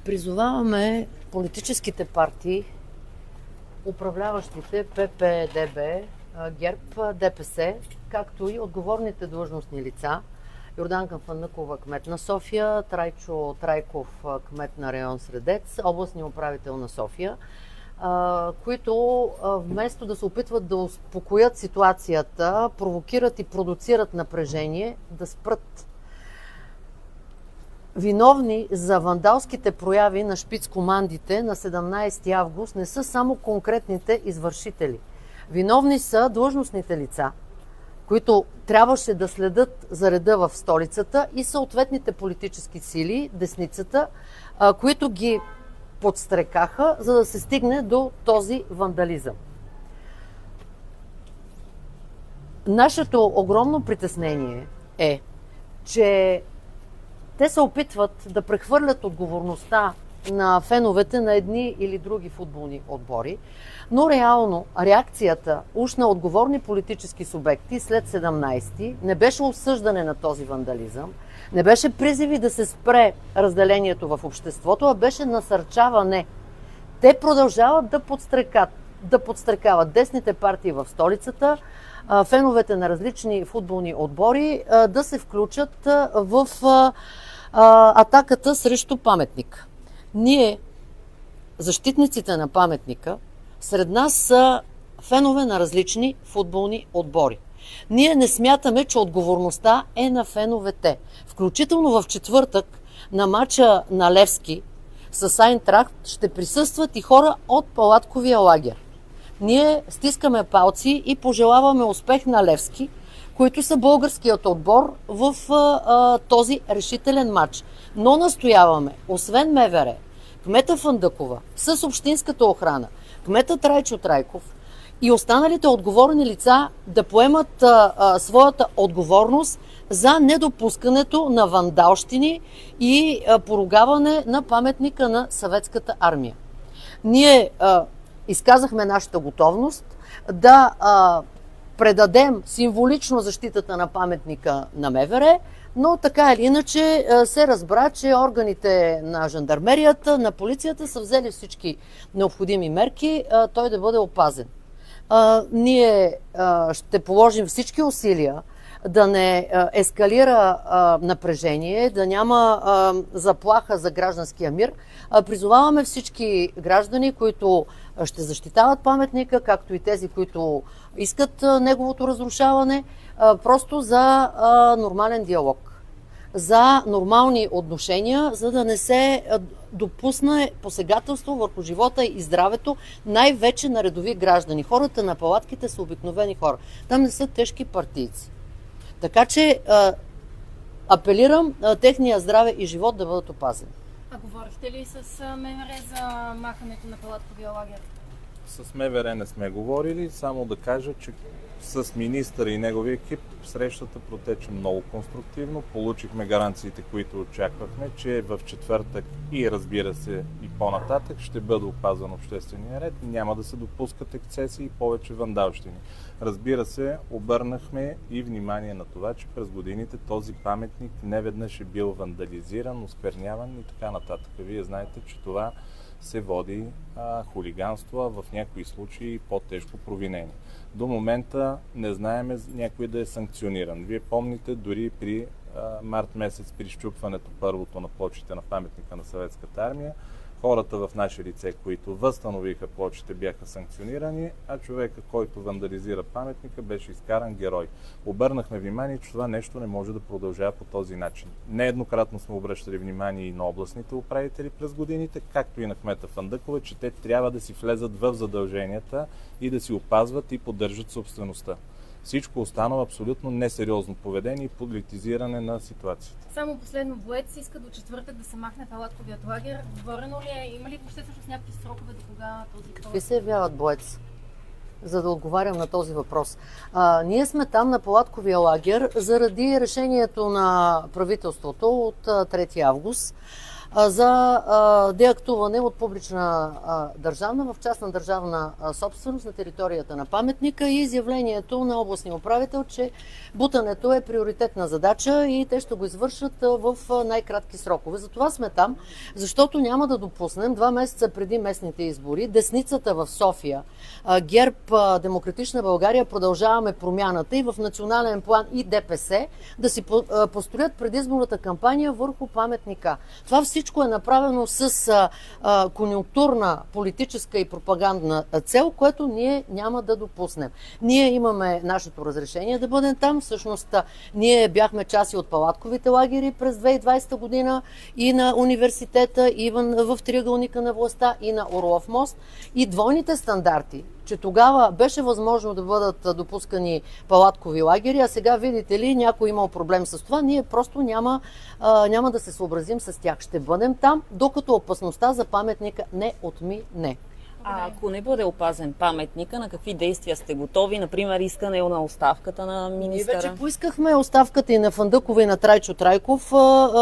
Призоваваме политическите партии, управляващите ПП-ДБ, ГЕРБ, ДПС, както и отговорните длъжностни лица, Йорданка Фандъкова, кмет на София, Трайчо Трайков, кмет на район Средец, областния управител на София, които вместо да се опитват да успокоят ситуацията, провокират и продуцират напрежение, да спрат. Виновни за вандалските прояви на шпицкомандите на 17 август не са само конкретните извършители. Виновни са длъжностните лица, които трябваше да следят за реда в столицата, и съответните политически сили, десницата, които ги подстрекаха, за да се стигне до този вандализъм. Нашето огромно притеснение е, че те се опитват да прехвърлят отговорността на феновете на едни или други футболни отбори, но реално реакцията уж на отговорни политически субекти след 17-ти не беше осъждане на този вандализъм, не беше призиви да се спре разделението в обществото, а беше насърчаване. Те продължават да подстрекават десните партии в столицата, феновете на различни футболни отбори да се включат в атаката срещу паметника. Ние, защитниците на паметника, сред нас са фенове на различни футболни отбори. Ние не смятаме, че отговорността е на феновете. Включително в четвъртък на мача на Левски с Айнтрахт ще присъстват и хора от палатковия лагер. Ние стискаме палци и пожелаваме успех на Левски, които са българският отбор в този решителен матч. Но настояваме, освен МВР, кмета Фандъкова, с общинската охрана, кмета Трайчо Трайков и останалите отговорни лица да поемат своята отговорност за недопускането на вандалщини и поругаване на паметника на Съветската армия. Ние изказахме нашата готовност да предадем символично защитата на паметника на МВР, но така или иначе се разбра, че органите на жандармерията, на полицията са взели всички необходими мерки той да бъде опазен. Ние ще положим всички усилия да не ескалира напрежение, да няма заплаха за гражданския мир. Призоваваме всички граждани, които ще защитават паметника, както и тези, които искат неговото разрушаване, просто за нормален диалог, за нормални отношения, за да не се допусне посегателство върху живота и здравето, най-вече на редови граждани. Хората на палатките са обикновени хора. Там не са тежки партийци. Така че апелирам техния здраве и живот да бъдат опазени. А говорихте ли с МВР за махането на палатковия лагер? С МВР не сме говорили, само да кажа, че с министъра и неговия екип срещата протече много конструктивно. Получихме гаранциите, които очаквахме, че в четвъртък и разбира се и по-нататък ще бъде опазван обществения ред. Няма да се допускат ексцесии и повече вандалщини. Разбира се, обърнахме и внимание на това, че през годините този паметник неведнъж е бил вандализиран, оскверняван и така нататък. Вие знаете, че това се води хулиганство, а в някои случаи по-тежко провинение. До момента не знаем някой да е санкциониран. Вие помните, дори при март месец, при щупването първото на плочите на паметника на Съветската армия, хората в наше лице, които възстановиха плочите, бяха санкционирани, а човека, който вандализира паметника, беше изкаран герой. Обърнахме внимание, че това нещо не може да продължава по този начин. Нееднократно сме обръщали внимание и на областните управители през годините, както и на кмета Фандъкова, че те трябва да си влезат в задълженията и да си опазват и поддържат собствеността. Всичко останало абсолютно несериозно поведение и политизиране на ситуацията. Само последно, Боец иска до четвъртък да се махне палатковият лагер. Говорено ли е? Има ли въобще с някакви срокове до кога този? Какви се явяват Боец? За да отговарям на този въпрос. Ние сме там на палатковия лагер заради решението на правителството от 3 август. за деактуване от публична държавна в частна държавна собственост на територията на паметника и изявлението на областния управител, че бутането е приоритетна задача и те ще го извършат в най-кратки срокове. Затова сме там, защото няма да допуснем 2 месеца преди местните избори десницата в София, ГЕРБ, Демократична България, Продължаваме промяната и в национален план и ДПС да си построят предизборната кампания върху паметника. Това всичко е направено с конюнктурна политическа и пропагандна цел, което ние няма да допуснем. Ние имаме нашето разрешение да бъдем там. Всъщност ние бяхме части от палатковите лагери през 2020 година и на университета, и в триъгълника на властта, и на Орлов мост. И двойните стандарти, че тогава беше възможно да бъдат допускани палаткови лагери, а сега, видите ли, някой имал проблем с това, ние просто няма да се съобразим с тях. Ще бъдем там, докато опасността за паметника не отмине. А ако не бъде опазен паметника, на какви действия сте готови? Например, искане на оставката на министъра? Ние вече поискахме оставката и на Фандъкова, и на Трайчо Трайков,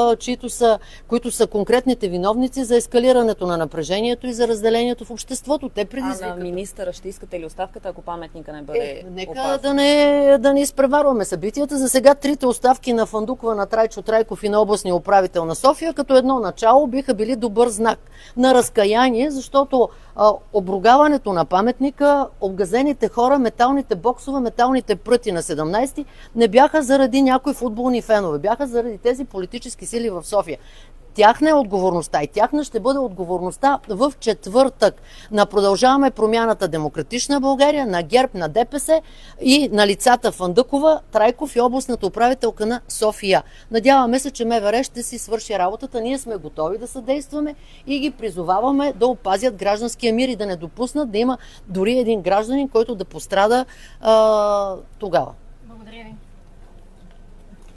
които са конкретните виновници за ескалирането на напрежението и за разделението в обществото. Те предизвикаха. А на министъра ще искате ли оставката, ако паметника не бъде нека опазен? да не изпреварваме събитията. За сега 3 оставки на Фандъкова, на Трайчо Трайков и на областния управител на София като едно начало биха били добър знак на разкаяние, защото обругаването на паметника, обгазените хора, металните боксове, металните пръти на 17-ти не бяха заради някои футболни фенове, бяха заради тези политически сили в София. Тяхна е отговорността и тяхна ще бъде отговорността в четвъртък на Продължаваме промяната, Демократична България, на ГЕРБ, на ДПС и на лицата Фандъкова, Трайков и областната управителка на София. Надяваме се, че МВР ще си свърши работата. Ние сме готови да съдействаме и ги призоваваме да опазят гражданския мир и да не допуснат да има дори един гражданин, който да пострада тогава.